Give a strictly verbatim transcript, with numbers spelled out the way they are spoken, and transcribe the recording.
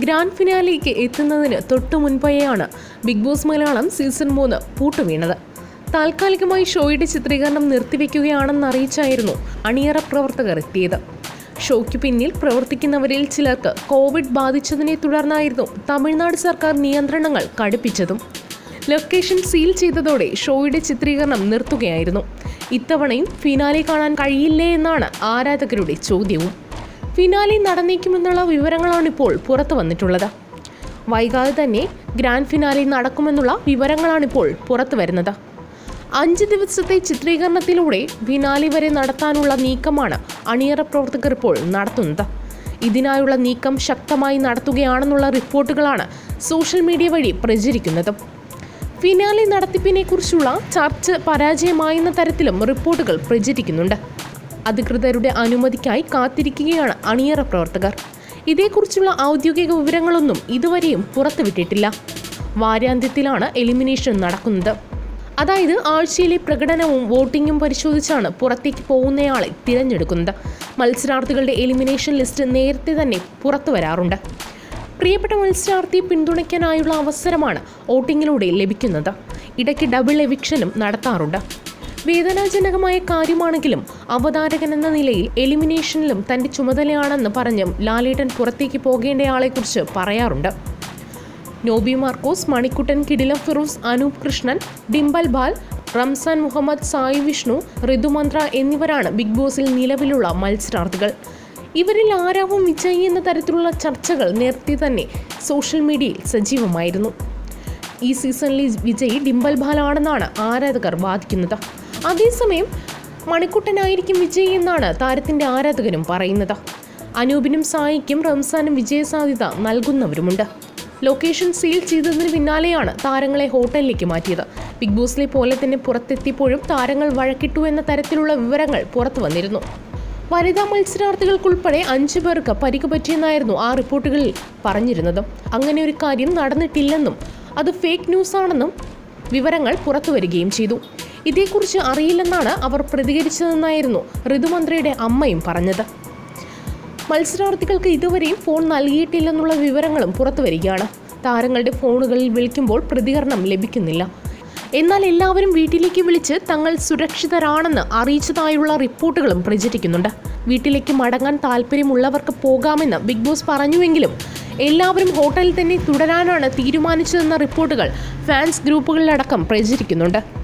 Grand ഫിനാലേക്ക് എത്തുന്നതിന് തൊട്ടു മുൻപെയാണ് ബിഗ് ബോസ് മലയാളം സീസൺ മൂന്ന് പൂട്ടുവീണത്. താൽക്കാലികമായി ഷോയുടെ ചിത്രീകരണം നിർത്തിവെക്കുകയാണെന്ന് അറിയിച്ചായിരുന്നു അണിയറ പ്രവർത്തകർ എത്തിയത്. ഷോയ്ക്ക് പിന്നിൽ പ്രവർത്തിക്കുന്നവരിൽ ചിലർക്ക് കോവിഡ് ബാധിച്ചതിനെ തുടർന്നായിരുന്നു തമിഴ്നാട് സർക്കാർ നിയന്ത്രണങ്ങൾ കടുപ്പിച്ചതും. ലൊക്കേഷൻ സീൽ ചെയ്തതോടെ ഷോയുടെ ചിത്രീകരണം നിർത്തുകയായിരുന്നു. ഇത്തവണയും ഫിനാലെ കാണാൻ കഴിയില്ലേ എന്നാണ് ആരാധകരുടെ ചോദ്യവും. ഫിനാലെ നടന്നേക്കുമെന്നുള്ള വിവരങ്ങളാണിപ്പോൾ പുറത്തു വന്നിട്ടുള്ളത്. വൈകാതെ തന്നെ ഗ്രാൻഡ് ഫിനാലെ നടക്കുമെന്നുള്ള വിവരങ്ങളാണിപ്പോൾ പുറത്തു വരുന്നത്. അഞ്ച് ദിവസത്തെ ചിത്രീകരണത്തിലൂടെ ഫിനാലെ വരെ നടത്താനുള്ള നീക്കമാണ് അണിയറ പ്രവർത്തകർ ഇപ്പോൾ നടത്തുന്നത്. ഇതിനായുള്ള നീക്കം ശക്തമായി നടത്തുകയാണെന്നുള്ള റിപ്പോർട്ടുകളാണ് സോഷ്യൽ മീഡിയ വഴി പ്രചരിക്കുന്നത്. ഫിനാലെ നടത്തിപ്പിനെക്കുറിച്ചുള്ള ചർച്ച പരാജയമായെന്ന തരത്തിലും റിപ്പോർട്ടുകൾ പ്രചരിക്കുന്നുണ്ട്. അധികൃതരുടെ അനുമതിക്കായി കാത്തിരിക്കുകയാണ് അണിയറ പ്രവർത്തകർ. ഇതേക്കുറിച്ചുള്ള ഔദ്യോഗിക വിവരങ്ങളൊന്നും ഇതുവരെയും പുറത്തുവിട്ടിട്ടില്ല. വാരാന്ത്യത്തിലാണ് എലിമിനേഷൻ നടക്കുന്നത്. അതായത് ആഴ്ചയിലെ പ്രകടനവും വോട്ടിങ്ങും പരിശോധിച്ചാണ് പുറത്തേക്ക് പോകുന്നയാളെ തിരഞ്ഞെടുക്കുന്നത്. മത്സരാർത്ഥികളുടെ എലിമിനേഷൻ ലിസ്റ്റ് നേരത്തെ തന്നെ പുറത്തു വരാറുണ്ട്. പ്രിയപ്പെട്ട മത്സരാർത്ഥിയെ പിന്തുണയ്ക്കാനായുള്ള അവസരമാണ് വോട്ടിങ്ങിലൂടെ ലഭിക്കുന്നത്. ഇടയ്ക്ക് ഡബിൾ എവിക്ഷനും നടത്താറുണ്ട്. വേദനാജനകമായ കാര്യമാണെങ്കിലും അവതാരകൻ എന്ന നിലയിൽ എലിമിനേഷനിലും തൻ്റെ ചുമതലയാണെന്ന് പറഞ്ഞും ലാലേട്ടൻ പുറത്തേക്ക് പോകേണ്ടയാളെക്കുറിച്ച് പറയാറുണ്ട്. നോബി മാർക്കോസ്, മണിക്കുട്ടൻ, കിടിലം ഫിറോസ്, അനൂപ് കൃഷ്ണൻ, ഡിംബൽ ബാൽ, റംസാൻ മുഹമ്മദ്, സായി വിഷ്ണു, ഋതുമന്ത്ര എന്നിവരാണ് ബിഗ് ബോസിൽ നിലവിലുള്ള മത്സരാർത്ഥികൾ. ഇവരിൽ ആരാവും വിജയി എന്ന തരത്തിലുള്ള ചർച്ചകൾ നേരത്തെ തന്നെ സോഷ്യൽ മീഡിയയിൽ സജീവമായിരുന്നു. ഈ സീസണിലെ വിജയി ഡിംബൽ ബാലാണെന്നാണ് ആരാധകർ വാദിക്കുന്നത്. അതേസമയം മണിക്കുട്ടനായിരിക്കും വിജയി എന്നാണ് താരത്തിൻ്റെ ആരാധകരും പറയുന്നത്. അനൂപിനും സായിക്കും റംസാനും വിജയസാധ്യത നൽകുന്നവരുമുണ്ട്. ലൊക്കേഷൻ സീൽ ചെയ്തതിന് പിന്നാലെയാണ് താരങ്ങളെ ഹോട്ടലിലേക്ക് മാറ്റിയത്. ബിഗ് ബോസിലെ പോലെ തന്നെ പുറത്തെത്തിയപ്പോഴും താരങ്ങൾ വഴക്കിട്ടു എന്ന തരത്തിലുള്ള വിവരങ്ങൾ പുറത്തു വന്നിരുന്നു. വനിതാ മത്സരാർത്ഥികൾക്കുൾപ്പെടെ അഞ്ചു പേർക്ക് പരിക്ക് പറ്റിയെന്നായിരുന്നു ആ റിപ്പോർട്ടുകളിൽ പറഞ്ഞിരുന്നത്. അങ്ങനെ ഒരു കാര്യം നടന്നിട്ടില്ലെന്നും അത് ഫേക്ക് ന്യൂസാണെന്നും വിവരങ്ങൾ പുറത്തു വരികയും ചെയ്തു. ഇതേക്കുറിച്ച് അറിയില്ലെന്നാണ് അവർ പ്രതികരിച്ചതെന്നായിരുന്നു ഋതുമന്ത്രയുടെ അമ്മയും പറഞ്ഞത്. മത്സരാർത്ഥികൾക്ക് ഇതുവരെയും ഫോൺ നൽകിയിട്ടില്ലെന്നുള്ള വിവരങ്ങളും പുറത്തു വരികയാണ്. താരങ്ങളുടെ ഫോണുകളിൽ വിളിക്കുമ്പോൾ പ്രതികരണം ലഭിക്കുന്നില്ല. എന്നാൽ എല്ലാവരും വീട്ടിലേക്ക് വിളിച്ച് തങ്ങൾ സുരക്ഷിതരാണെന്ന് അറിയിച്ചതായുള്ള റിപ്പോർട്ടുകളും പ്രചരിക്കുന്നുണ്ട്. വീട്ടിലേക്ക് മടങ്ങാൻ താല്പര്യമുള്ളവർക്ക് പോകാമെന്ന് ബിഗ് ബോസ് പറഞ്ഞുവെങ്കിലും എല്ലാവരും ഹോട്ടലിൽ തന്നെ തുടരാനാണ് തീരുമാനിച്ചതെന്ന റിപ്പോർട്ടുകൾ ഫാൻസ് ഗ്രൂപ്പുകളിലടക്കം പ്രചരിക്കുന്നുണ്ട്.